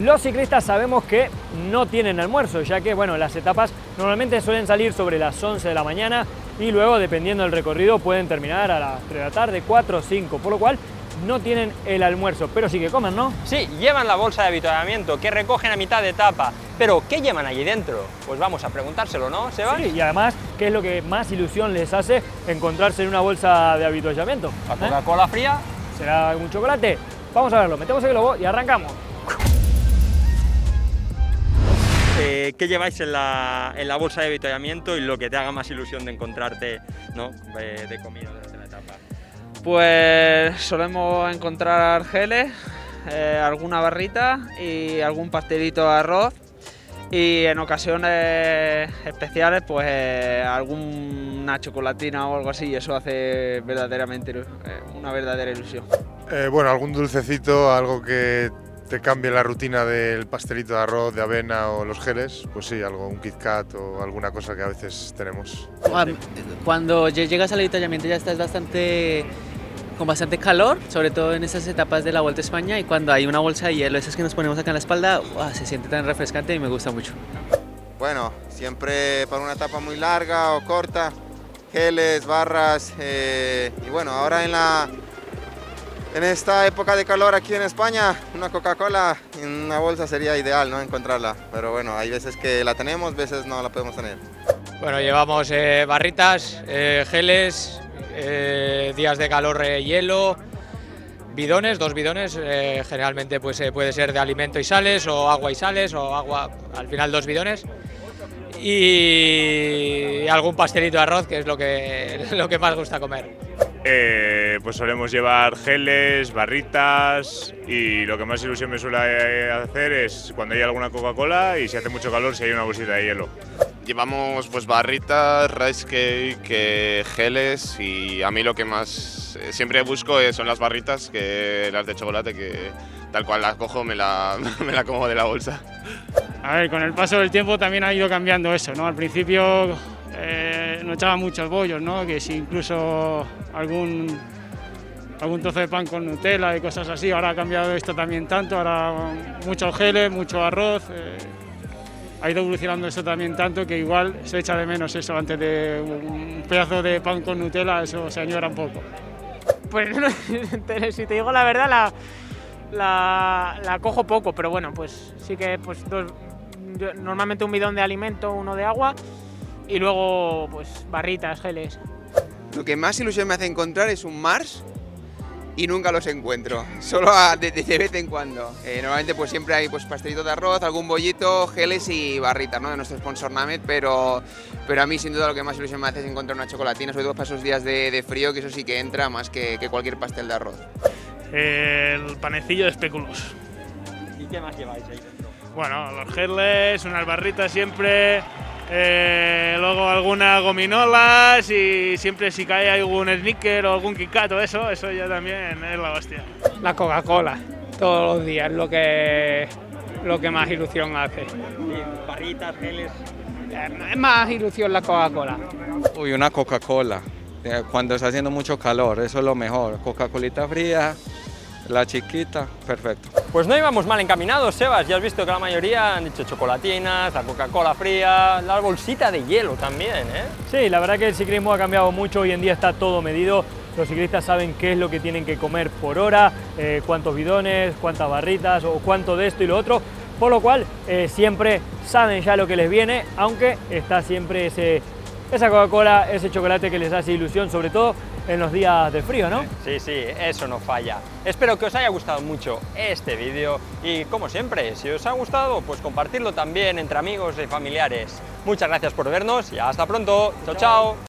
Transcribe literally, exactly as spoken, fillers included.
Los ciclistas sabemos que no tienen almuerzo, ya que bueno, las etapas normalmente suelen salir sobre las once de la mañana y luego, dependiendo del recorrido, pueden terminar a las tres de la tarde, cuatro o cinco, por lo cual no tienen el almuerzo, pero sí que comen, ¿no? Sí, llevan la bolsa de avituallamiento que recogen a mitad de etapa, pero ¿qué llevan allí dentro? Pues vamos a preguntárselo, ¿no, Sebas? Sí, y además, ¿qué es lo que más ilusión les hace encontrarse en una bolsa de avituallamiento? ¿La Coca-Cola fría? ¿Será algún chocolate? Vamos a verlo, metemos el globo y arrancamos. Eh, ¿Qué lleváis en la, en la bolsa de avituallamiento y lo que te haga más ilusión de encontrarte, ¿no?, de, de comida durante la etapa? Pues solemos encontrar geles, eh, alguna barrita y algún pastelito de arroz, y en ocasiones especiales pues eh, alguna chocolatina o algo así, y eso hace verdaderamente eh, una verdadera ilusión. Eh, bueno, algún dulcecito, algo que te cambie la rutina del pastelito de arroz, de avena o los geles, pues sí, algo, un Kit Kat o alguna cosa que a veces tenemos. Cuando llegas al avituallamiento ya estás bastante, con bastante calor, sobre todo en esas etapas de la Vuelta a España, y cuando hay una bolsa de hielo, esas que nos ponemos acá en la espalda, ¡wow!, se siente tan refrescante y me gusta mucho. Bueno, siempre para una etapa muy larga o corta, geles, barras, eh, y bueno, ahora en la... En esta época de calor aquí en España, una Coca-Cola en una bolsa sería ideal, ¿no?, encontrarla. Pero bueno, hay veces que la tenemos, veces no la podemos tener. Bueno, llevamos eh, barritas, eh, geles, eh, días de calor, eh, hielo, bidones, dos bidones, eh, generalmente pues eh, puede ser de alimento y sales, o agua y sales, o agua, al final dos bidones. Y algún pastelito de arroz, que es lo que, lo que más gusta comer. Eh, pues solemos llevar geles, barritas, y lo que más ilusión me suele hacer es cuando hay alguna Coca-Cola y si hace mucho calor, si hay una bolsita de hielo. Llevamos pues barritas, rice cake, eh, geles, y a mí lo que más eh, siempre busco eh, son las barritas, que las de chocolate, que tal cual las cojo me la, me la como de la bolsa. A ver, con el paso del tiempo también ha ido cambiando eso, ¿no? Al principio eh, no echaba muchos bollos, ¿no?, que si incluso algún, algún trozo de pan con Nutella y cosas así. Ahora ha cambiado esto también tanto, ahora muchos geles, mucho arroz. Eh, ha ido evolucionando eso también tanto que igual se echa de menos eso. Antes de un pedazo de pan con Nutella, eso se añora un poco. Pues si te digo la verdad, la, la, la cojo poco, pero bueno, pues sí que pues dos, yo, normalmente un bidón de alimento, uno de agua, y luego pues barritas, geles. Lo que más ilusión me hace encontrar es un Mars, y nunca los encuentro, solo a, de, de vez en cuando. Eh, normalmente pues siempre hay pues pastelito de arroz, algún bollito, geles y barritas, ¿no?, de nuestro sponsor Namet, pero, pero a mí sin duda lo que más ilusión me hace es encontrar una chocolatina, sobre todo para esos días de, de frío, que eso sí que entra más que, que cualquier pastel de arroz. El panecillo de espéculos. ¿Y qué más lleváis ahí dentro? Bueno, los geles, unas barritas siempre, eh, luego algunas gominolas, y siempre si cae algún sneaker o algún Kit Kat o eso, eso ya también es la hostia. La Coca-Cola, todos los días, lo que, lo que más ilusión hace. ¿Y barritas, geles? Es más ilusión la Coca-Cola. Uy, una Coca-Cola, cuando está haciendo mucho calor, eso es lo mejor. Coca-Colita fría, la chiquita, perfecto. Pues no íbamos mal encaminados, Sebas, ya has visto que la mayoría han dicho chocolatinas, la Coca-Cola fría, la bolsita de hielo también, ¿eh? Sí, la verdad que el ciclismo ha cambiado mucho, hoy en día está todo medido, los ciclistas saben qué es lo que tienen que comer por hora, eh, cuántos bidones, cuántas barritas o cuánto de esto y lo otro, por lo cual eh, siempre saben ya lo que les viene, aunque está siempre ese, esa Coca-Cola, ese chocolate que les hace ilusión, sobre todo en los días de frío, ¿no? Sí, sí, eso no falla. Espero que os haya gustado mucho este vídeo y, como siempre, si os ha gustado, pues compartirlo también entre amigos y familiares. Muchas gracias por vernos y hasta pronto. Chao, chao.